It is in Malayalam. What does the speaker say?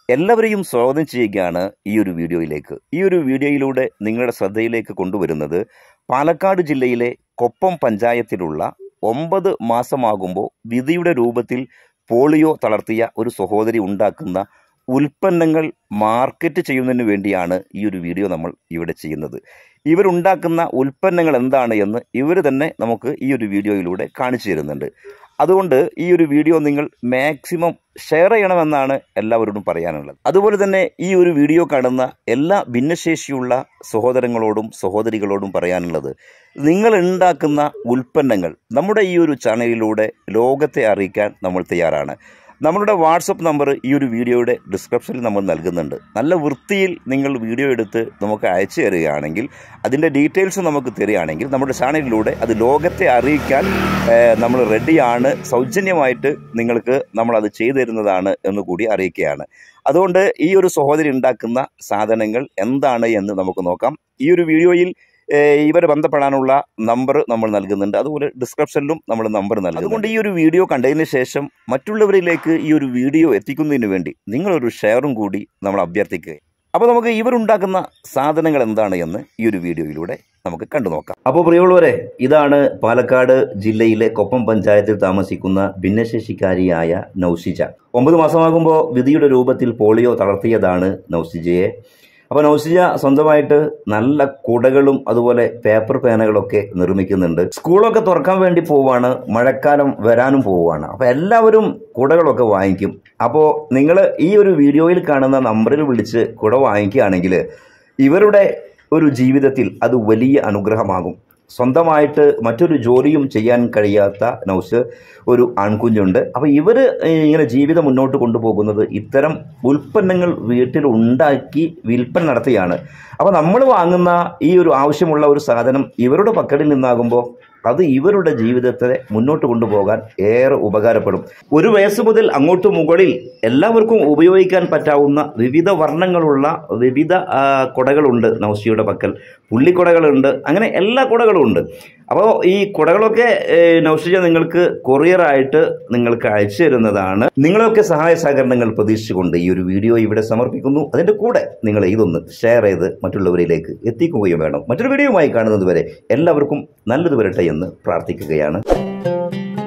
എല്ലാവരെയും സ്വാഗതം ചെയ്യുകയാണ് ഈ ഒരു വീഡിയോയിലേക്ക്. ഈ ഒരു വീഡിയോയിലൂടെ നിങ്ങളുടെ ശ്രദ്ധയിലേക്ക് കൊണ്ടുവരുന്നത് പാലക്കാട് ജില്ലയിലെ കൊപ്പം പഞ്ചായത്തിലുള്ള 9 മാസമാകുമ്പോൾ വിധിയുടെ രൂപത്തിൽ പോളിയോ തളർത്തിയ ഒരു സഹോദരി ഉണ്ടാക്കുന്ന ഉൽപ്പന്നങ്ങൾ മാർക്കറ്റ് ചെയ്യുന്നതിന് വേണ്ടിയാണ് ഈ ഒരു വീഡിയോ നമ്മൾ ഇവിടെ ചെയ്യുന്നത്. ഇവരുണ്ടാക്കുന്ന ഉൽപ്പന്നങ്ങൾ എന്താണ് എന്ന് ഇവർ തന്നെ നമുക്ക് ഈ ഒരു വീഡിയോയിലൂടെ കാണിച്ചു തരുന്നുണ്ട്. അതുകൊണ്ട് ഈ ഒരു വീഡിയോ നിങ്ങൾ മാക്സിമം ഷെയർ ചെയ്യണമെന്നാണ് എല്ലാവരോടും പറയാനുള്ളത്. അതുപോലെ തന്നെ ഈ ഒരു വീഡിയോ കാണുന്ന എല്ലാ ഭിന്നശേഷിയുള്ള സഹോദരങ്ങളോടും സഹോദരികളോടും പറയാനുള്ളത്, നിങ്ങൾ ഉണ്ടാക്കുന്ന ഉൽപ്പന്നങ്ങൾ നമ്മുടെ ഈ ഒരു ചാനലിലൂടെ ലോകത്തെ അറിയിക്കാൻ നമ്മൾ തയ്യാറാണ്. നമ്മളുടെ വാട്സപ്പ് നമ്പർ ഈ ഒരു വീഡിയോയുടെ ഡിസ്ക്രിപ്ഷനിൽ നമ്മൾ നൽകുന്നുണ്ട്. നല്ല വൃത്തിയിൽ നിങ്ങൾ വീഡിയോ എടുത്ത് നമുക്ക് അയച്ചു തരികയാണെങ്കിൽ, അതിൻ്റെ ഡീറ്റെയിൽസ് നമുക്ക് തരികയാണെങ്കിൽ നമ്മുടെ ചാനലിലൂടെ അത് ലോകത്തെ അറിയിക്കാൻ നമ്മൾ റെഡിയാണ്. സൗജന്യമായിട്ട് നിങ്ങൾക്ക് നമ്മളത് ചെയ്തു തരുന്നതാണ് എന്നുകൂടി അറിയിക്കുകയാണ്. അതുകൊണ്ട് ഈ ഒരു സഹോദരി ഉണ്ടാക്കുന്ന സാധനങ്ങൾ എന്താണ് എന്ന് നമുക്ക് നോക്കാം. ഈ ഒരു വീഡിയോയിൽ ഇവരെ ബന്ധപ്പെടാനുള്ള നമ്പർ നമ്മൾ നൽകുന്നുണ്ട്. അതുപോലെ ഡിസ്ക്രിപ്ഷനിലും നമ്മൾ നമ്പർ നൽകും. അതുകൊണ്ട് ഈ ഒരു വീഡിയോ കണ്ടതിന് ശേഷം മറ്റുള്ളവരിലേക്ക് ഈ ഒരു വീഡിയോ എത്തിക്കുന്നതിന് വേണ്ടി നിങ്ങളൊരു ഷെയറും കൂടി നമ്മൾ അഭ്യർത്ഥിക്കുക. അപ്പോൾ നമുക്ക് ഇവരുണ്ടാക്കുന്ന സാധനങ്ങൾ എന്താണ് എന്ന് ഈ ഒരു വീഡിയോയിലൂടെ നമുക്ക് കണ്ടു നോക്കാം. അപ്പോൾ പ്രിയമുള്ളവരെ, ഇതാണ് പാലക്കാട് ജില്ലയിലെ കൊപ്പം പഞ്ചായത്തിൽ താമസിക്കുന്ന ഭിന്നശേഷിക്കാരിയായ നൗസിജ. 9 മാസമാകുമ്പോൾ വിധിയുടെ രൂപത്തിൽ പോളിയോ തളർത്തിയതാണ് നൗസിജയെ. അപ്പോൾ നൗസിജ സ്വന്തമായിട്ട് നല്ല കുടകളും അതുപോലെ പേപ്പർ പേനകളൊക്കെ നിർമ്മിക്കുന്നുണ്ട്. സ്കൂളൊക്കെ തുറക്കാൻ വേണ്ടി പോവുകയാണ്, മഴക്കാലം വരാനും പോവുകയാണ്. അപ്പോൾ എല്ലാവരും കുടകളൊക്കെ വാങ്ങിക്കും. അപ്പോൾ നിങ്ങൾ ഈ ഒരു വീഡിയോയിൽ കാണുന്ന നമ്പറിൽ വിളിച്ച് കുട വാങ്ങിക്കുകയാണെങ്കിൽ ഇവരുടെ ഒരു ജീവിതത്തിൽ അത് വലിയ അനുഗ്രഹമാകും. സ്വന്തമായിട്ട് മറ്റൊരു ജോലിയും ചെയ്യാൻ കഴിയാത്ത നൗസ് ഒരു ആൺകുഞ്ഞുണ്ട്. അപ്പോൾ ഇവർ ഇങ്ങനെ ജീവിതം മുന്നോട്ട് കൊണ്ടുപോകുന്നത് ഇത്തരം ഉൽപ്പന്നങ്ങൾ വീട്ടിൽ ഉണ്ടാക്കി വിൽപ്പന നടത്തിയാണ്. അപ്പോൾ നമ്മൾ വാങ്ങുന്ന ഈ ഒരു ആവശ്യമുള്ള ഒരു സാധനം ഇവരുടെ പക്കലിൽ നിന്നാകുമ്പോൾ അത് ഇവരുടെ ജീവിതത്തെ മുന്നോട്ട് കൊണ്ടുപോകാൻ ഏറെ ഉപകാരപ്പെടും. 1 വയസ്സ് മുതൽ അങ്ങോട്ട് മുകളിൽ എല്ലാവർക്കും ഉപയോഗിക്കാൻ പറ്റാവുന്ന വിവിധ വർണ്ണങ്ങളുള്ള വിവിധ കുടകളുണ്ട് നൗസിയുടെ പക്കൽ. പുള്ളിക്കുടകളുണ്ട്, അങ്ങനെ എല്ലാ കുടകളും ഉണ്ട്. അപ്പോൾ ഈ കുടകളൊക്കെ നൗസിജ നിങ്ങൾക്ക് കൊറിയറായിട്ട് നിങ്ങൾക്ക് അയച്ചു തരുന്നതാണ്. നിങ്ങളൊക്കെ സഹായ സഹകരണങ്ങൾ പ്രതീക്ഷിച്ചുകൊണ്ട് ഈ ഒരു വീഡിയോ ഇവിടെ സമർപ്പിക്കുന്നു. അതിൻ്റെ കൂടെ നിങ്ങൾ ഇതൊന്ന് ഷെയർ ചെയ്ത് മറ്റുള്ളവരിലേക്ക് എത്തിക്കുകയും വേണം. മറ്റൊരു വീഡിയോയുമായി കാണുന്നത് വരെ എല്ലാവർക്കും നല്ലത് വരട്ടെ എന്ന് പ്രാർത്ഥിക്കുകയാണ്.